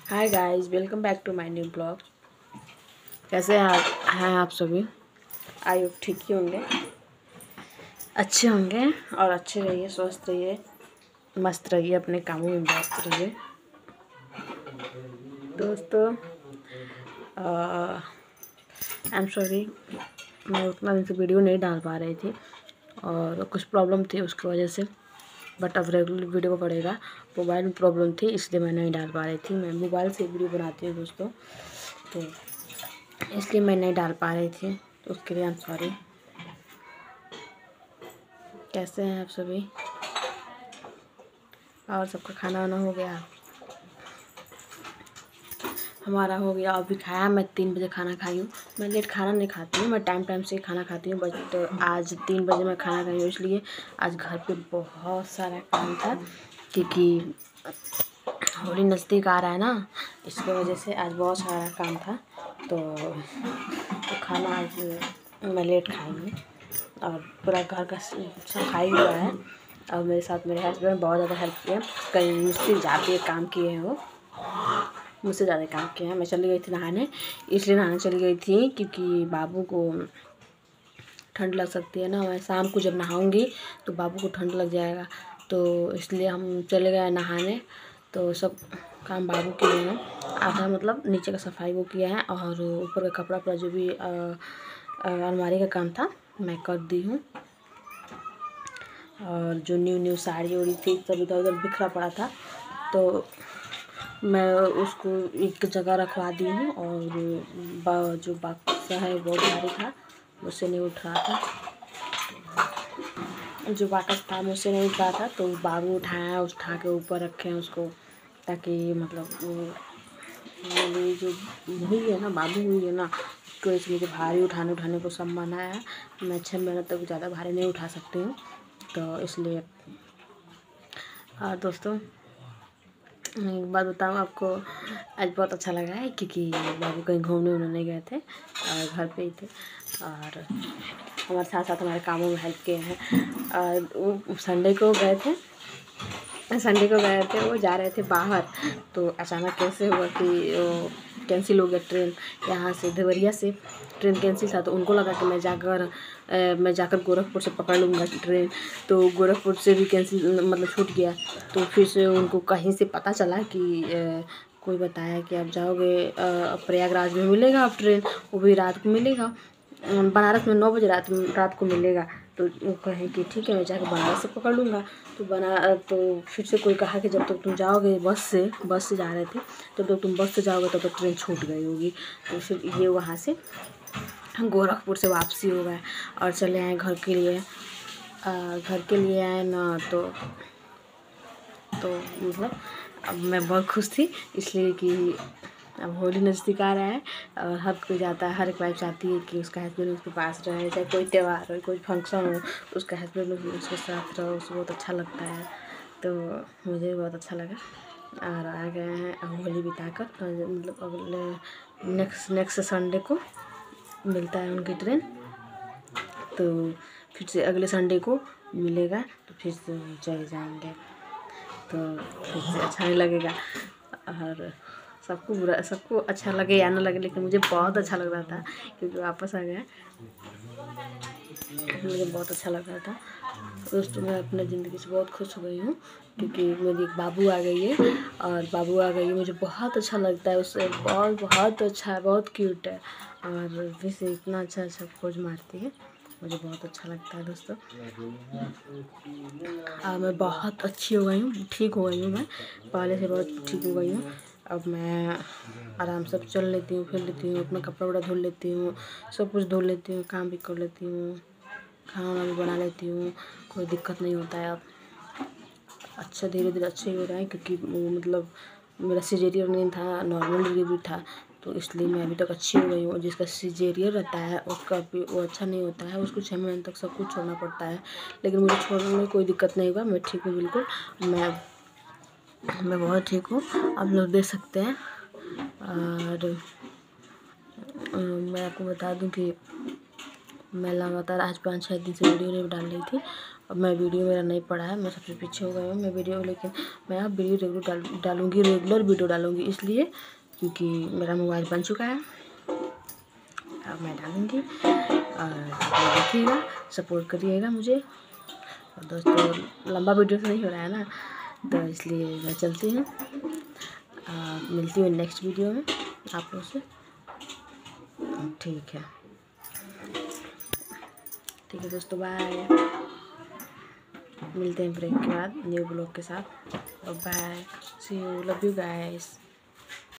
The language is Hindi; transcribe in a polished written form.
Hi guys, welcome back to my new blog. कैसे हैं आप सभी? आई होप ठीक ही होंगे, अच्छे होंगे और अच्छे रहिए, स्वस्थ रहिए, मस्त रहिए, अपने कामों में व्यस्त रहिए। दोस्तों आई एम सॉरी, मैं उतना दिन से वीडियो नहीं डाल पा रही थी और कुछ प्रॉब्लम थी उसकी वजह से, बट अब रेगुलर वीडियो पड़ेगा। मोबाइल में प्रॉब्लम थी इसलिए मैं नहीं डाल पा रही थी। मैं मोबाइल से वीडियो बनाती हूँ दोस्तों, तो इसलिए मैं नहीं डाल पा रही थी, तो उसके लिए आई एम सॉरी। कैसे हैं आप सभी? और सबका खाना वाना हो गया? हमारा हो गया, अभी खाया। मैं 3 बजे खाना खाई हूँ। मैं लेट खाना नहीं खाती हूँ, मैं टाइम से खाना खाती हूँ, बट आज 3 बजे मैं खाना खाई हूँ, इसलिए आज घर पे बहुत सारा काम था क्योंकि होली नज़दीक आ रहा है ना, इसकी वजह से आज बहुत सारा काम था। तो खाना आज मैं लेट खाई हूँ और पूरा घर का सफाई हुआ है। और मेरे साथ मेरे हस्बैंड बहुत ज़्यादा हेल्प किया, कहीं मुझसे ज़्यादा काम किए हैं, वो मुझसे ज़्यादा काम किए हैं। मैं चली गई थी नहाने, इसलिए नहाने चली गई थी क्योंकि बाबू को ठंड लग सकती है ना। मैं शाम को जब नहाऊंगी तो बाबू को ठंड लग जाएगा, तो इसलिए हम चले गए नहाने। तो सब काम बाबू के लिए है, आधा मतलब नीचे का सफाई वो किया है और ऊपर का कपड़ा जो भी अलमारी का काम था मैं कर दी हूँ। और जो न्यू साड़ी उड़ी थी सब इधर उधर बिखरा पड़ा था, तो मैं उसको एक जगह रखवा दी हूँ। और जो बक्सा है बहुत भारी था, मुझसे नहीं उठ रहा था, जो बाकस था मुझसे नहीं उठ रहा था, तो बाबू उठाया, उठा के ऊपर रखे हैं उसको, ताकि मतलब वो जो हुई है ना, बाबू हुई है ना, तो इसलिए जो भारी उठाने को सब मना है। मैं 6 महीने तक ज़्यादा भारी नहीं उठा सकती हूँ, तो इसलिए। और दोस्तों एक बात बताऊँ आपको, आज बहुत अच्छा लगा है क्योंकि बाबू कहीं घूमने नहीं गए थे और घर पे ही थे, और हमारे साथ साथ हमारे कामों में हेल्प किए हैं। और वो संडे को गए थे, वो जा रहे थे बाहर, तो अचानक कैसे हुआ कि वो कैंसिल हो गया ट्रेन। यहाँ से देवरिया से ट्रेन कैंसिल था, तो उनको लगा कि मैं जाकर गोरखपुर से पकड़ लूँगा ट्रेन, तो गोरखपुर से भी कैंसिल मतलब छूट गया। तो फिर से उनको कहीं से पता चला कि कोई बताया कि आप जाओगे प्रयागराज में मिलेगा आप ट्रेन, वो भी रात को मिलेगा, बनारस में 9 बजे रात को मिलेगा। तो वो कहे कि ठीक है, मैं जाकर बनारस से पकड़ लूँगा। तो फिर से कोई कहा कि जब तक तुम जाओगे बस से जा रहे थे, जब तक तुम बस से जाओगे तब तक ट्रेन छूट गई होगी। तो फिर ये वहाँ से गोरखपुर से वापसी हो गए और चले आए घर के लिए। घर के लिए आए ना, तो मतलब अब मैं बहुत खुश थी, इसलिए कि अब होली नज़दीक आ रहा है और हर कोई जाता है, हर एक वाइफ चाहती है कि उसका हस्बैंड उसके पास रहे, चाहे कोई त्यौहार हो, कोई फंक्शन हो, उसका हस्बैंड उसके साथ रहो, उसको बहुत अच्छा लगता है। तो मुझे भी बहुत अच्छा लगा और आ गए हैं अब होली बिताकर। मतलब अगले नेक्स्ट संडे को मिलता है उनकी ट्रेन, तो फिर से अगले संडे को मिलेगा, तो फिर से चले जाएंगे, तो फिर से अच्छा नहीं लगेगा। और सबको अच्छा लगे या ना लगे, लेकिन मुझे बहुत अच्छा लग रहा था क्योंकि वापस आ गया, मुझे बहुत अच्छा लग रहा था। दोस्तों मैं अपने ज़िंदगी से बहुत खुश हो गई हूँ क्योंकि मेरी एक बाबू आ गई है, और बाबू आ गई है, मुझे बहुत अच्छा लगता है उससे, बहुत अच्छा है, बहुत क्यूट है, और वैसे इतना अच्छा खोज मारती है, मुझे बहुत अच्छा लगता है दोस्तों। मैं बहुत अच्छी हो गई हूँ, ठीक हो गई हूँ, मैं पहले से बहुत ठीक हो गई हूँ। अब मैं आराम से चल लेती हूँ, फिर लेती हूँ, अपना कपड़ा वपड़ा धुल लेती हूँ, सब कुछ धुल लेती हूँ, काम भी कर लेती हूँ, खाना वाना भी बना लेती हूँ, कोई दिक्कत नहीं होता है। अब अच्छा धीरे धीरे अच्छे ही हो रहा है क्योंकि मतलब मेरा सिजेरियन नहीं था, नॉर्मल डिलीवरी था, तो इसलिए मैं अभी तक अच्छी हो गई हूँ। जिसका सिजेरियन रहता है उसका भी वो अच्छा नहीं होता है, उसको 6 महीने तक सब कुछ छोड़ना पड़ता है, लेकिन मुझे छोड़ने में कोई दिक्कत नहीं हुआ, मैं ठीक हूँ बिल्कुल, मैं बहुत ठीक हूँ, आप लोग देख सकते हैं। और मैं आपको बता दूं कि मैं लगातार आज 5-6 दिन से वीडियो नहीं डाल रही थी, अब मैं वीडियो मेरा नहीं पड़ा है, मैं सबसे पीछे हो गई हूँ मैं वीडियो, लेकिन मैं अब वीडियो रेगुलर डालूँगी, रेगुलर वीडियो डालूँगी इसलिए क्योंकि मेरा मोबाइल बन चुका है। अब मैं डालूँगी और देखिएगा, सपोर्ट करिएगा मुझे। और दोस्तों लंबा वीडियो तो नहीं हो रहा है ना, तो इसलिए मैं चलती हूँ। मिलती हूँ नेक्स्ट वीडियो में आप लोग से। ठीक है दोस्तों, बाय। मिलते हैं ब्रेक के बाद न्यू ब्लॉग के साथ। Bye, see you, love you guys.